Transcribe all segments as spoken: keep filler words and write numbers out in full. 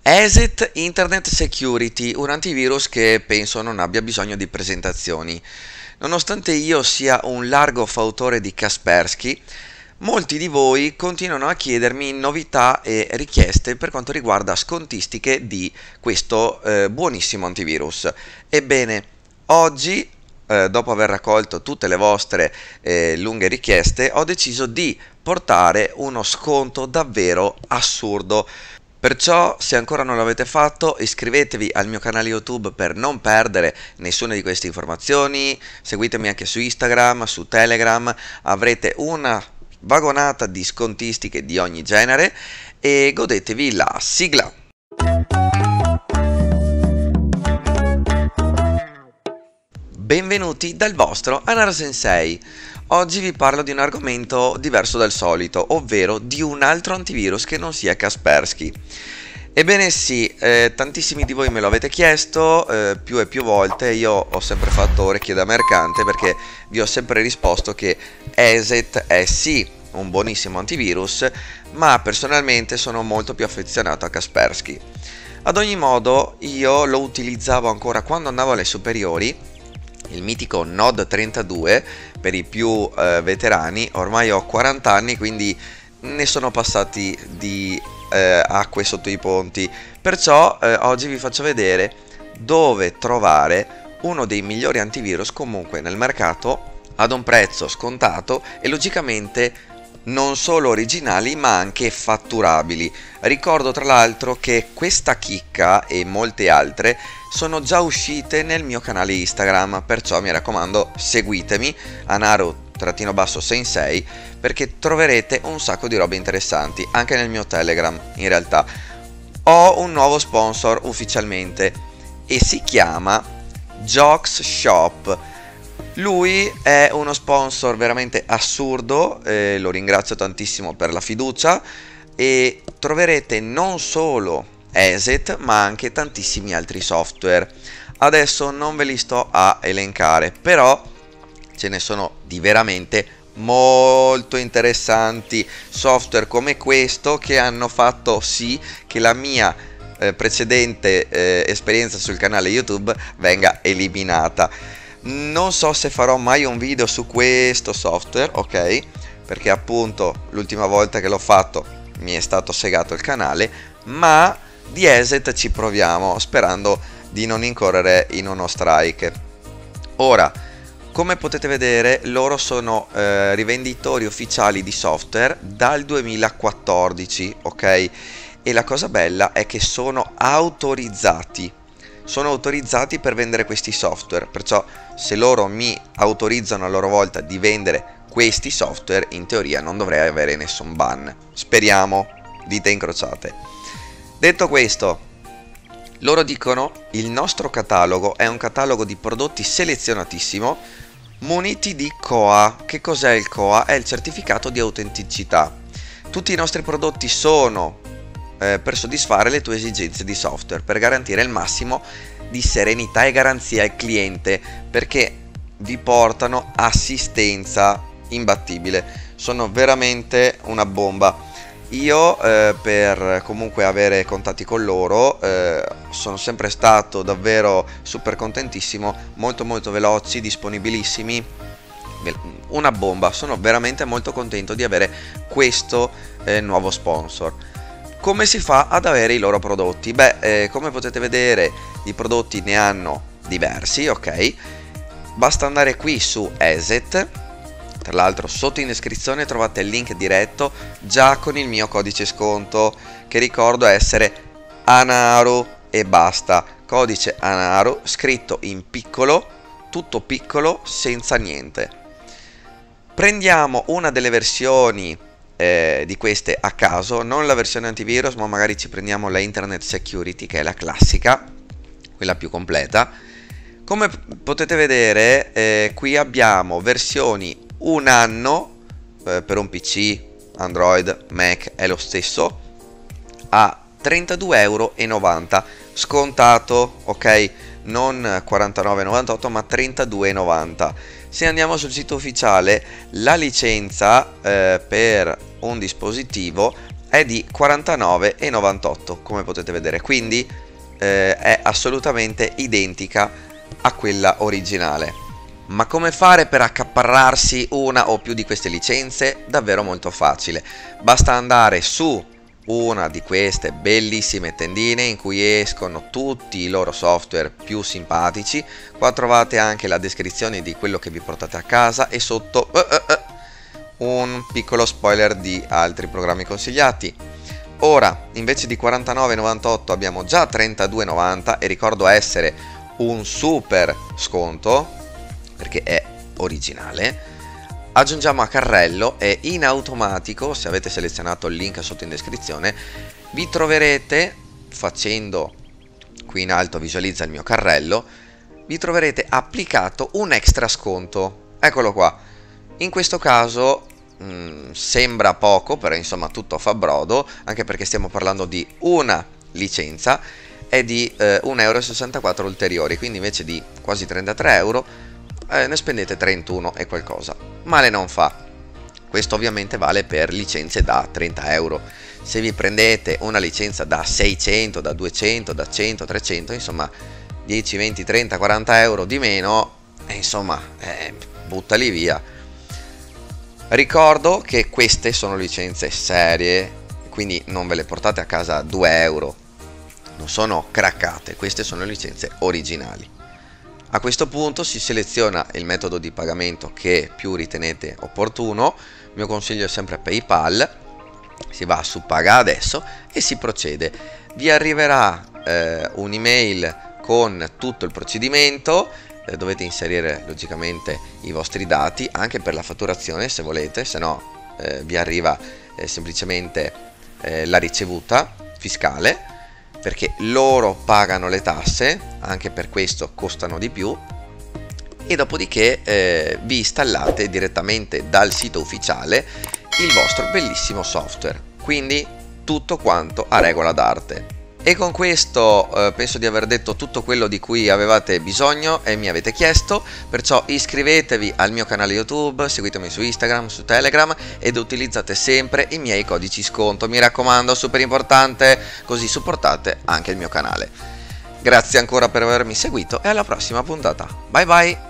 ESET Internet Security, un antivirus che penso non abbia bisogno di presentazioni. Nonostante io sia un largo fautore di Kaspersky, molti di voi continuano a chiedermi novità e richieste per quanto riguarda scontistiche di questo eh, buonissimo antivirus. Ebbene, oggi, eh, dopo aver raccolto tutte le vostre eh, lunghe richieste, ho deciso di portare uno sconto davvero assurdo. Perciò, se ancora non l'avete fatto, iscrivetevi al mio canale YouTube per non perdere nessuna di queste informazioni, seguitemi anche su Instagram, su Telegram, avrete una vagonata di scontistiche di ogni genere e godetevi la sigla. Benvenuti dal vostro Anaro Sensei. Oggi vi parlo di un argomento diverso dal solito, ovvero di un altro antivirus che non sia Kaspersky. Ebbene sì, eh, tantissimi di voi me lo avete chiesto eh, più e più volte. Io ho sempre fatto orecchie da mercante perché vi ho sempre risposto che ESET è sì un buonissimo antivirus, ma personalmente sono molto più affezionato a Kaspersky. Ad ogni modo, io lo utilizzavo ancora quando andavo alle superiori, il mitico Node trentadue per i più eh, veterani. Ormai ho quaranta anni, quindi ne sono passati di eh, acque sotto i ponti, perciò eh, oggi vi faccio vedere dove trovare uno dei migliori antivirus comunque nel mercato ad un prezzo scontato e logicamente non solo originali ma anche fatturabili. Ricordo tra l'altro che questa chicca e molte altre sono già uscite nel mio canale Instagram, perciò mi raccomando seguitemi Anaro-Sensei perché troverete un sacco di robe interessanti anche nel mio Telegram. In realtà ho un nuovo sponsor ufficialmente e si chiama Jocks Shop. Lui è uno sponsor veramente assurdo, eh, lo ringrazio tantissimo per la fiducia e troverete non solo ESET ma anche tantissimi altri software. Adesso non ve li sto a elencare, però ce ne sono di veramente molto interessanti, software come questo che hanno fatto sì che la mia eh, precedente eh, esperienza sul canale YouTube venga eliminata. Non so se farò mai un video su questo software, ok? Perché appunto l'ultima volta che l'ho fatto mi è stato segato il canale, ma di ESET ci proviamo, sperando di non incorrere in uno strike. Ora, come potete vedere, loro sono eh, rivenditori ufficiali di software dal duemilaquattordici, ok? E la cosa bella è che sono autorizzati. Sono autorizzati per vendere questi software, perciò se loro mi autorizzano a loro volta di vendere questi software, in teoria non dovrei avere nessun ban. Speriamo, dita incrociate. Detto questo, loro dicono: il nostro catalogo è un catalogo di prodotti selezionatissimo muniti di C O A. Che cos'è il C O A? È il certificato di autenticità. Tutti i nostri prodotti sono eh, per soddisfare le tue esigenze di software, per garantire il massimo di serenità e garanzia al cliente, perché vi portano assistenza imbattibile. Sono veramente una bomba. Io eh, per comunque avere contatti con loro eh, sono sempre stato davvero super contentissimo, molto molto veloci, disponibilissimi, una bomba. Sono veramente molto contento di avere questo eh, nuovo sponsor. Come si fa ad avere i loro prodotti? Beh, eh, come potete vedere i prodotti ne hanno diversi, ok? Basta andare qui su ESET. Tra l'altro sotto in descrizione trovate il link diretto già con il mio codice sconto, che ricordo essere Anaro e basta. Codice Anaro scritto in piccolo, tutto piccolo, senza niente. Prendiamo una delle versioni eh, di queste a caso, non la versione antivirus, ma magari ci prendiamo la Internet Security, che è la classica, quella più completa. Come potete vedere eh, qui abbiamo versioni un anno eh, per un P C, Android, Mac è lo stesso, a trentadue e novanta euro scontato, ok? Non quarantanove e novantotto ma trentadue e novanta. Se andiamo sul sito ufficiale, la licenza eh, per un dispositivo è di quarantanove e novantotto, come potete vedere, quindi eh, è assolutamente identica a quella originale. Ma come fare per accaparrarsi una o più di queste licenze? Davvero molto facile, basta andare su una di queste bellissime tendine in cui escono tutti i loro software più simpatici. Qua trovate anche la descrizione di quello che vi portate a casa e sotto uh, uh, uh, un piccolo spoiler di altri programmi consigliati. Ora invece di quarantanove e novantotto abbiamo già trentadue e novanta e ricordo essere un super sconto perché è originale. Aggiungiamo a carrello e in automatico, se avete selezionato il link sotto in descrizione, vi troverete, facendo qui in alto visualizza il mio carrello, vi troverete applicato un extra sconto. Eccolo qua. In questo caso mh, sembra poco, però insomma tutto fa brodo, anche perché stiamo parlando di una licenza, è di eh, un euro e sessantaquattro ulteriori, quindi invece di quasi trentatré euro eh, ne spendete trentuno e qualcosa. Male non fa. Questo ovviamente vale per licenze da trenta euro. Se vi prendete una licenza da seicento, da duecento, da cento, trecento, insomma dieci, venti, trenta, quaranta euro di meno, eh, insomma eh, buttali via. Ricordo che queste sono licenze serie, quindi non ve le portate a casa a due euro, non sono craccate, queste sono licenze originali. A questo punto si seleziona il metodo di pagamento che più ritenete opportuno. Il mio consiglio è sempre PayPal. Si va su Paga adesso e si procede. Vi arriverà eh, un'email con tutto il procedimento. Eh, dovete inserire logicamente i vostri dati anche per la fatturazione se volete, se no eh, vi arriva eh, semplicemente eh, la ricevuta fiscale, perché loro pagano le tasse, anche per questo costano di più, e dopodiché eh, vi installate direttamente dal sito ufficiale il vostro bellissimo software, quindi tutto quanto a regola d'arte. E con questo eh, penso di aver detto tutto quello di cui avevate bisogno e mi avete chiesto, perciò iscrivetevi al mio canale YouTube, seguitemi su Instagram, su Telegram ed utilizzate sempre i miei codici sconto, mi raccomando, super importante, così supportate anche il mio canale. Grazie ancora per avermi seguito e alla prossima puntata. Bye bye!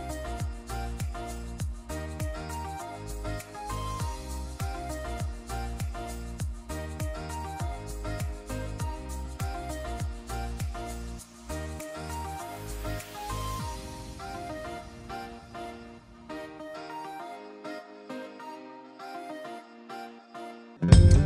Thank you.